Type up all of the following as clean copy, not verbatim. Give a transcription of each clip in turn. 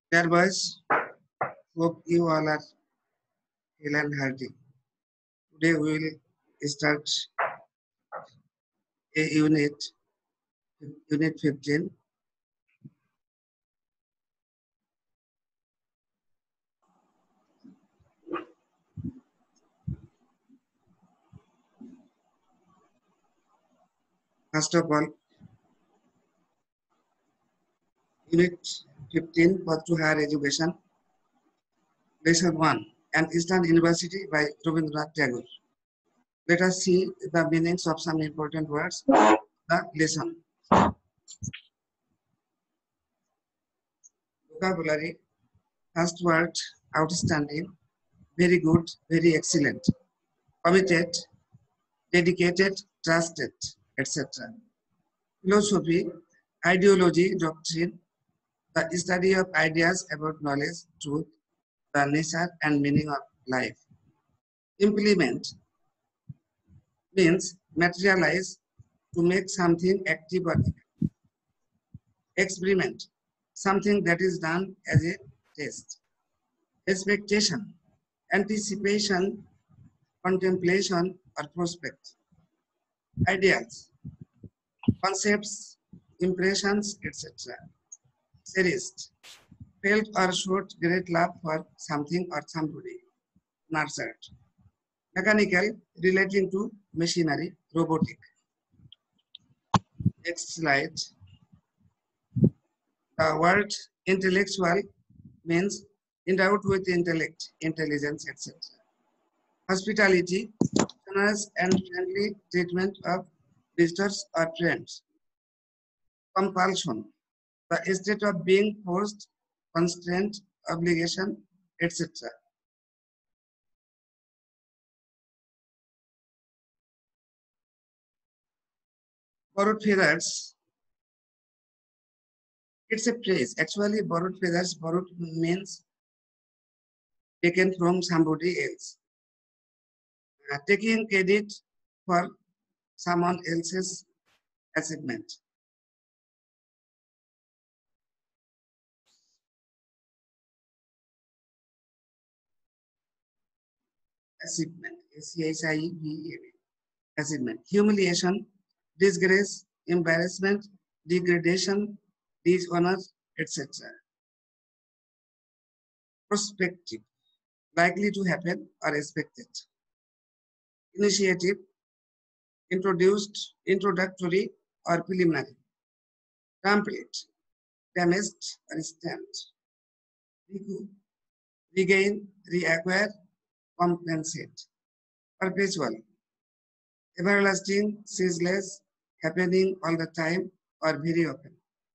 Dear boys, hope you all are well and healthy. Today we will start a unit 15. First of all, unit 15 Path to Higher Education, lesson 1, An Eastern University by Rabindranath Tagore. Let us see the meanings of some important words. The lesson. Vocabulary. First word, outstanding, very good, very excellent, committed, dedicated, trusted, etc. Philosophy, ideology, doctrine, the study of ideas about knowledge, truth, the nature and meaning of life. Implement means materialize, to make something active or experiment, something that is done as a test. Expectation, anticipation, contemplation or prospect. Ideas, concepts, impressions, etc. Cherished, felt or showed great love for something or somebody. Nurtured. Mechanical, relating to machinery, robotic. Next slide. The word intellectual means endowed with intellect, intelligence, etc. Hospitality, generous and friendly treatment of visitors or friends. Compulsion, the state of being forced, constraint, obligation, etc. Borrowed feathers, it's a phrase. Actually, borrowed feathers, borrowed means taken from somebody else. Taking credit for someone else's achievement. Achievement, A-C-H-I-E-V-E, achievement. Humiliation, disgrace, embarrassment, degradation, dishonor, etc. Prospective, likely to happen or expected. Initiative, introduced, introductory or preliminary. Complete, damaged or stamped. Recoup, regain, reacquire, compensate. Perpetual, everlasting, ceaseless, happening all the time or very often.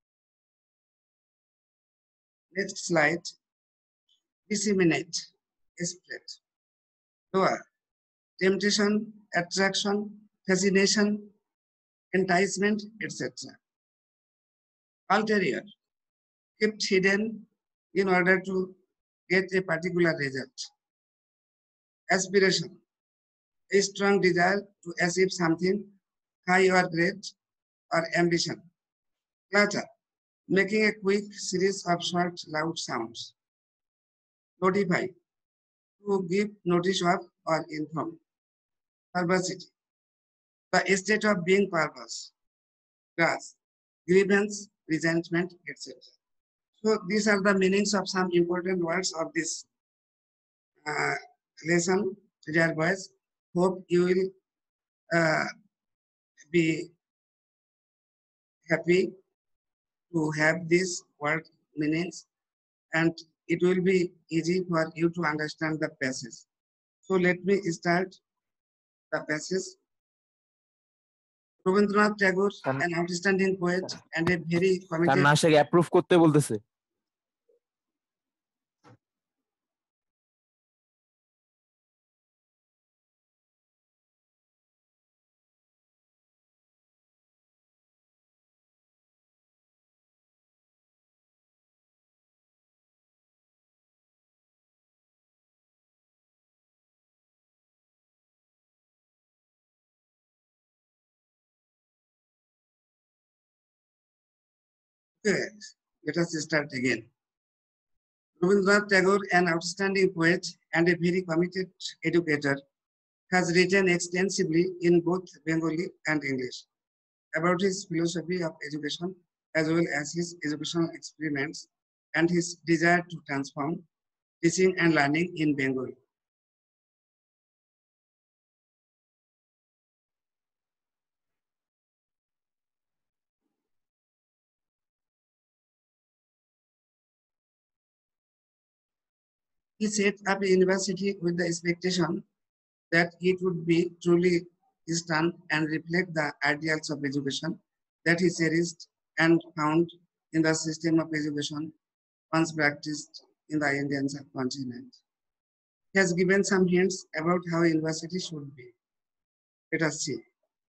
Next slide. Disseminate, spread. Lower, temptation, attraction, fascination, enticement, etc. Ulterior, kept hidden in order to get a particular result. Aspiration, a strong desire to achieve something high or great, or ambition. Clutter, making a quick series of short, loud sounds. Notify, to give notice of or inform. Perversity, the state of being perverse. Grudge, grievance, resentment, etc. So these are the meanings of some important words of this uh, lesson, dear boys. Hope you will uh, be happy to have these word meanings, and it will be easy for you to understand the passage. So let me start the passage. Rabindranath Tagore, an outstanding poet and a very committed. নাশাকে approve করতে বলতেছে। Okay, let us start again. Rabindranath Tagore, an outstanding poet and a very committed educator, has written extensively in both Bengali and English about his philosophy of education as well as his educational experiments and his desire to transform teaching and learning in Bengal. He set up a university with the expectation that it would be truly Eastern and reflect the ideals of education that he cherished and found in the system of education once practiced in the Indian subcontinent. He has given some hints about how university should be. Let us see.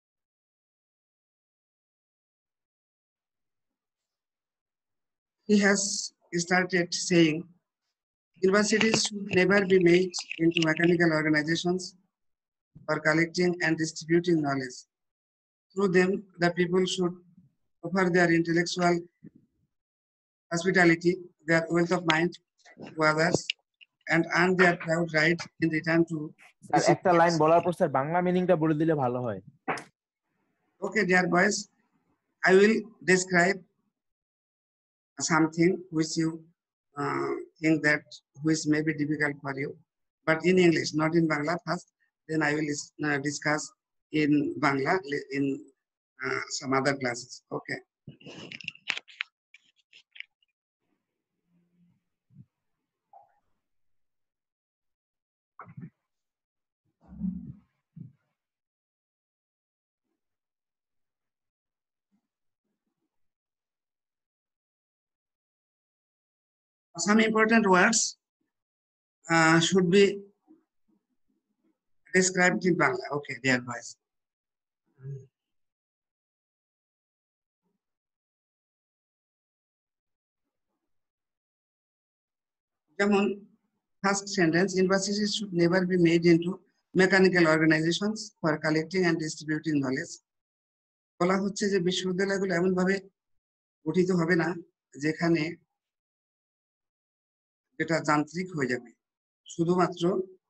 He has started saying universities should never be made into mechanical organizations for collecting and distributing knowledge. Through them, the people should offer their intellectual hospitality, their wealth of mind to others, and earn their proud right in return to sir receive একটা line gifts. বলার পর sir Bangla মিনিংটা বলে দিলে ভালো হয়। Okay, dear boys, I will describe something which you think that which may be difficult for you, but in English, not in Bangla first. Then I will discuss in Bangla in some other classes. Okay. Some important words should be described in Bangla. Okay, dear boys. যেমন first sentence, universities should never be made into mechanical organizations for collecting and distributing knowledge. বলা হচ্ছে যে বিশ্ববিদ্যালয়গুলো এমন ভাবে গঠিত হবে না যেখানে যেটা যান্ত্রিক হয়ে যাবে, শুধুমাত্র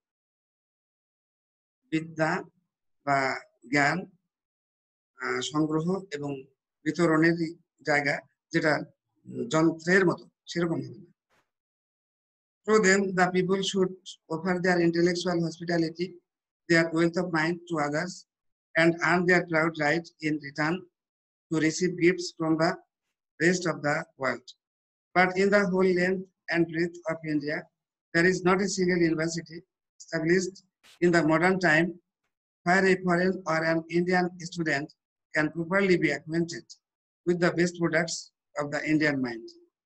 বিদ্যা বা জ্ঞান সংগ্রহ এবং বিতরণের জায়গা, যেটা যন্ত্রের মতো সেরকম হবে না। Through them, the people should offer their intellectual hospitality, their wealth of mind to others, and earn their proud right in return to receive gifts from the rest of the world. But in the whole length and breadth of India, there is not a single university established in the modern time where a foreign or an Indian student can properly be acquainted with the best products of the Indian mind.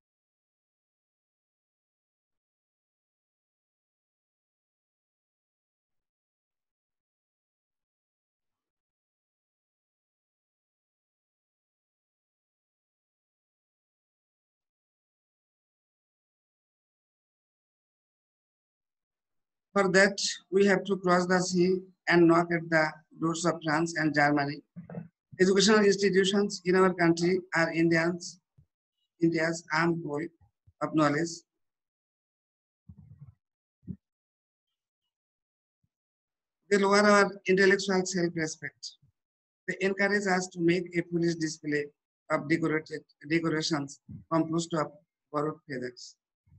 For that, we have to cross the sea and knock at the doors of France and Germany. Educational institutions in our country are India's armed bowl of knowledge. They lower our intellectual self-respect. They encourage us to make a foolish display of decorations composed of borrowed feathers.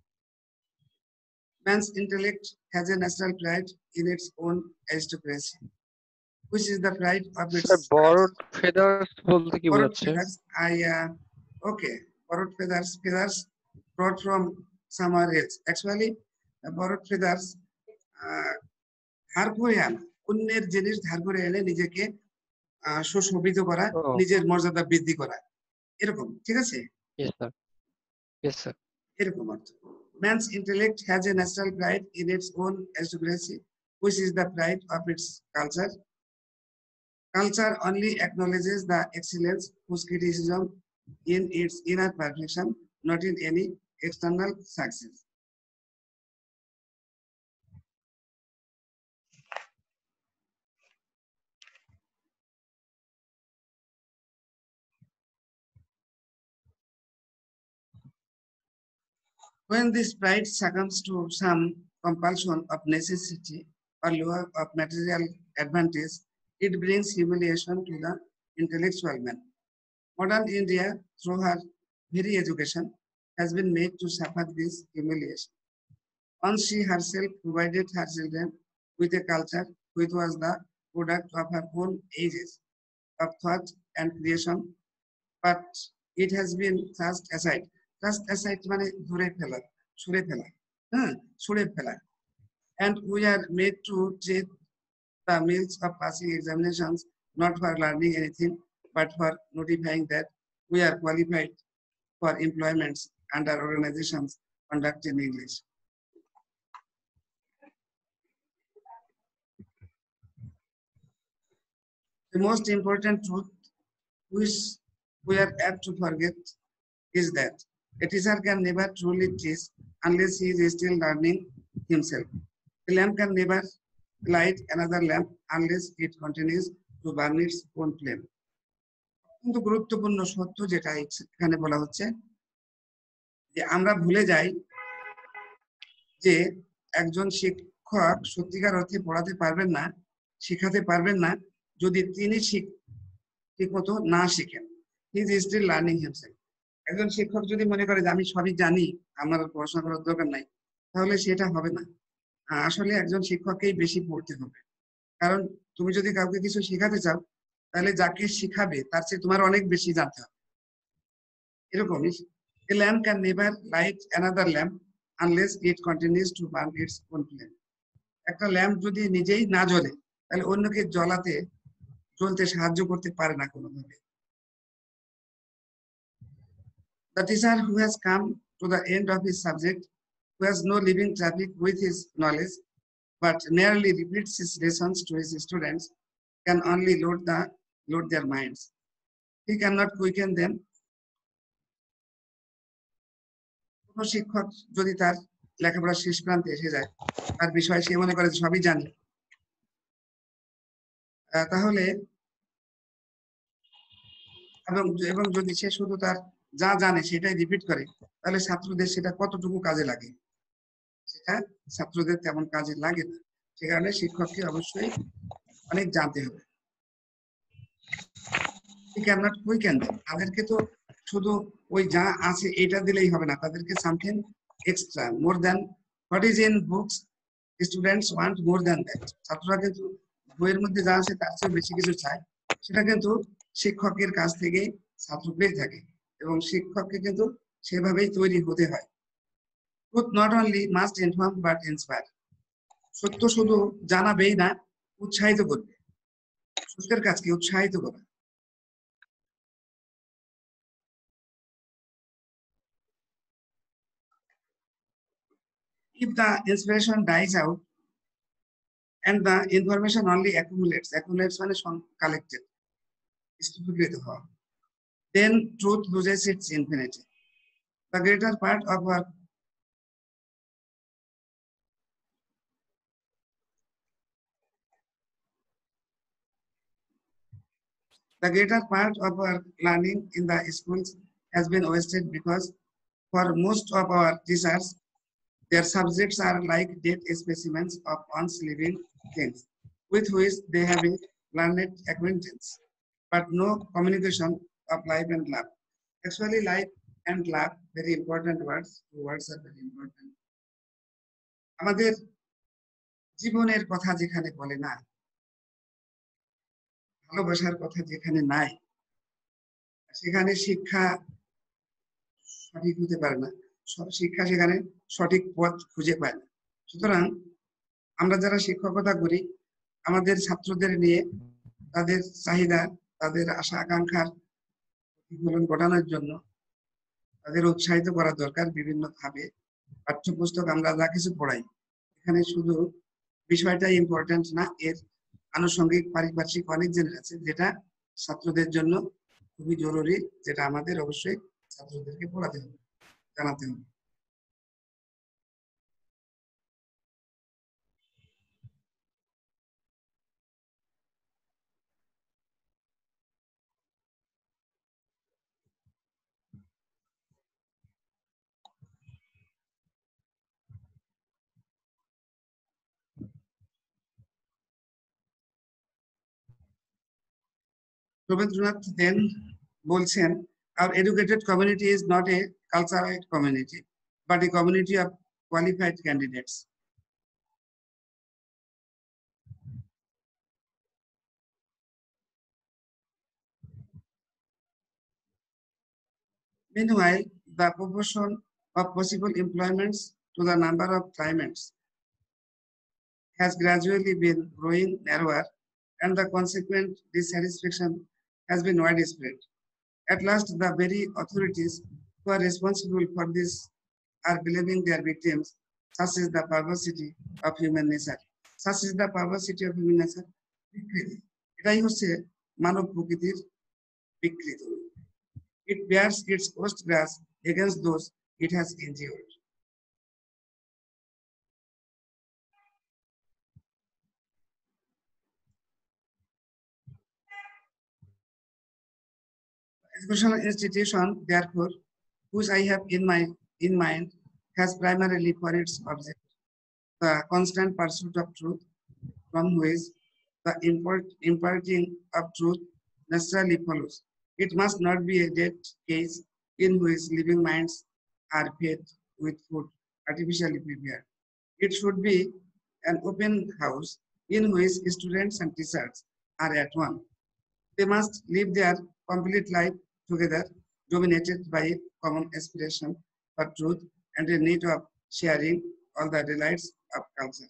Man's intellect has a natural pride in its own aristocracy, which is the pride of its sir borrowed feathers বলতে কি borrowed বোঝাচ্ছে? feathers. Okay, borrowed feathers brought from somewhere else. Actually, borrowed feathers ধার করে আনা, অন্যের জিনিস ধার করে এনে নিজেকে সুশোভিত করা, নিজের মর্যাদা বৃদ্ধি করা, এরকম, ঠিক আছে? Yes sir. Yes sir. এরকম অর্থ। Man's intellect has a natural pride in its own aristocracy, which is the pride of its culture. Culture only acknowledges the excellence whose criticism in its inner perfection, not in any external success. When this pride succumbs to some compulsion of necessity or lure of material advantage, it brings humiliation to the intellectual man. Modern India, through her very education, has been made to suffer this humiliation. Once she herself provided her children with a culture which was the product of her own ages of thought and creation, but it has been thrust aside. Thrust aside মানে ধরে ফেলা, ছুঁড়ে ফেলা, হ্যাঁ, ছুঁড়ে ফেলা. And we are made to treat the means of passing examinations not for learning anything, but for notifying that we are qualified for employments under organizations conducted in English. The most important truth which we are apt to forget is that a teacher can never truly teach unless he is still learning himself. A lamp can never light another lamp unless it continues to burn its own flame. কিন্তু গুরুত্বপূর্ণ সত্য যেটা এখানে বলা হচ্ছে যে আমরা ভুলে যাই যে একজন শিক্ষক সত্যিকার অর্থে পড়াতে পারবেন না, শেখাতে পারবেন না যদি তিনি ঠিকমতো না শিখেন। He is still learning himself. একজন শিক্ষক যদি মনে করে যে আমি সবই জানি, আমার পড়াশোনা করার দরকার নাই, তাহলে সেটা হবে না। আসলে একজন শিক্ষককেই বেশি পড়তে হবে। কারণ তুমি যদি কাউকে কিছু শেখাতে চাও, তাহলে যাকে শিখাবে তার চেয়ে তোমার অনেক বেশি জানতে হবে। এরকমই a lamp can never light another lamp unless it continues to burn its own flame. একটা ল্যাম্প যদি নিজেই না জ্বলে, তাহলে অন্যকে জ্বলতে সাহায্য করতে পারে না কোনোভাবে। The teacher who has come to the end of his subject, who has no living traffic with his knowledge, but merely repeats his lessons to his students, can only load their minds. He cannot quicken them. কোনো শিক্ষক যদি তার লেখাপড়া শেষ প্রান্তে এসে যায়, তার বিষয়ে সে মনে করে সবই জানি, তাহলে এবং যদি সে শুধু তার যা জানে সেটাই রিপিট করে, তাহলে ছাত্রদের সেটা কতটুকু কাজে লাগে? সেটা ছাত্রদের তেমন কাজে লাগে না। সে কারণে শিক্ষককে অবশ্যই অনেক জানতে হবে। তাদেরকে তো শুধু ওই যা আছে এটা দিলেই হবে না, তাদেরকে something extra, more than what is in books, students want more than that. ছাত্ররা কিন্তু বইয়ের মধ্যে যা আছে তার চেয়ে বেশি কিছু চায়, সেটা কিন্তু শিক্ষকের কাছ থেকে ছাত্র পেয়ে থাকে এবং শিক্ষককে কিন্তু সেভাবেই তৈরি হতে হয়। Truth not only must inform but inspire. সত্য শুধু জানাবেই না, উৎসাহিত করবে। সত্যের কাজকে উৎসাহিত করা। If the inspiration dies out and the information only accumulates মানে collected, স্থূপীকৃত হওয়া, then truth loses its infinity. The greater part of our learning in the schools has been wasted because for most of our teachers, their subjects are like dead specimens of once living things with which they have a learned acquaintance, but no communication of life and love. Actually, life and love, very important words. The words are very important. আমাদের জীবনের কথা যেখানে বলে না, ভালোবাসার কথা যেখানে নাই, সেখানে শিক্ষা সঠিক হতে পারে না। শিক্ষা সেখানে সঠিক পথ খুঁজে পায় না। সুতরাং আমরা যারা শিক্ষকতা করি, আমাদের ছাত্রদের নিয়ে তাদের চাহিদা, তাদের আশা আকাঙ্ক্ষার প্রতিফলন ঘটানোর জন্য তাদের উৎসাহিত করা দরকার বিভিন্ন ভাবে। পাঠ্যপুস্তক আমরা যা কিছু পড়াই, এখানে শুধু বিষয়টা ইম্পর্টেন্ট না, এর আনুষঙ্গিক পারিপার্শ্বিক অনেক জিনিস আছে যেটা ছাত্রদের জন্য খুবই জরুরি, যেটা আমাদের অবশ্যই ছাত্রদেরকে পড়াতে হবে, জানাতে হবে। রবীন্দ্রনাথ then বলছেন, our educated community is not a cultural community, but a community of qualified candidates. Meanwhile, the proportion of possible employments to the number of claimants has gradually been growing narrower, and the consequent dissatisfaction has been widespread. At last, the very authorities who are responsible for this are blaming their victims. Such is the perversity of human nature. Such is the perversity of human nature. এটাই হচ্ছে মানব প্রকৃতির বিকৃতি। It bears its worst grudge against those it has injured. Educational institution, therefore, which I have in mind, has primarily for its object the constant pursuit of truth, from which the imparting of truth naturally follows. It must not be a dead case in which living minds are fed with food artificially prepared. It should be an open house in which students and teachers are at one. They must live their complete life together, dominated by a common aspiration for truth and a need of sharing all the delights of culture.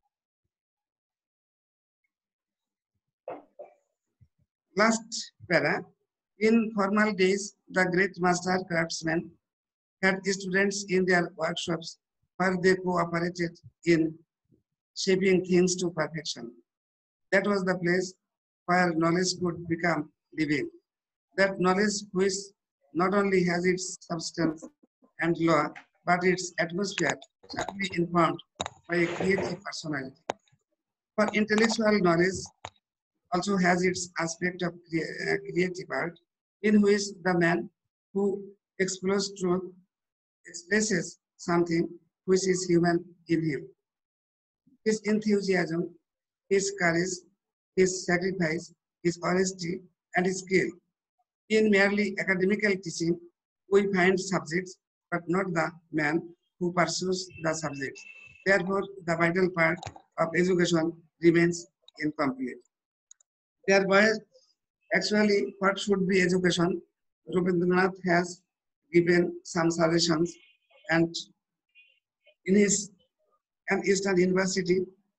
Last para, in formal days, the great master craftsmen had students in their workshops where they cooperated in shaping things to perfection. That was the place where knowledge could become living. That knowledge which not only has its substance and law, but its atmosphere certainly informed by a creative personality. For intellectual knowledge also has its aspect of creative art, in which the man who explores truth expresses something which is human in him. His enthusiasm, his courage, his sacrifice, his honesty, and his skill. In merely academical teaching, we find subjects, but not the man who pursues the subjects. Therefore, the vital part of education remains incomplete. Thereby, actually, what should be education? Rabindranath has given some suggestions, and in his Eastern University,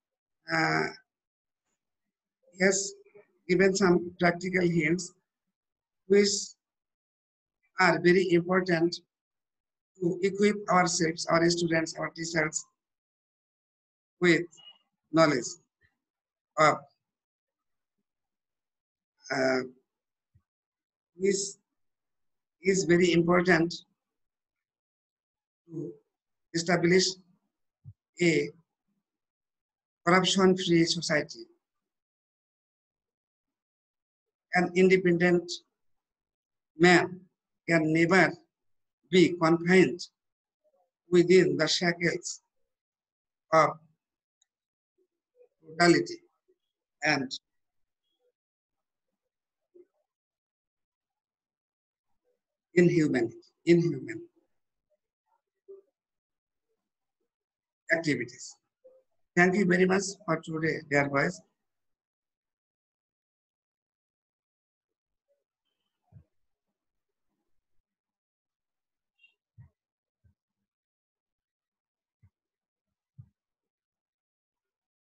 he has given some practical hints which are very important to equip ourselves, our students, our teachers with knowledge of which is very important to establish a corruption-free society. An independent man can never be confined within the shackles of brutality and inhuman activities. Thank you very much for today, dear boys.